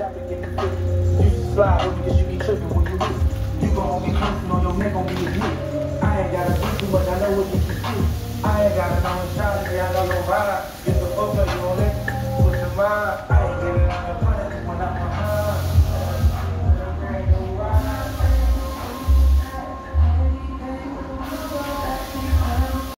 got to get the fit. You should slide over because you be tripping when you hit. You gon' get cruising on your neck, gon' be a hit. I ain't gotta do too much, I know what you can do. I ain't gotta know a shot, I got no vibe. Get the fuck up, you on that? Put your mind.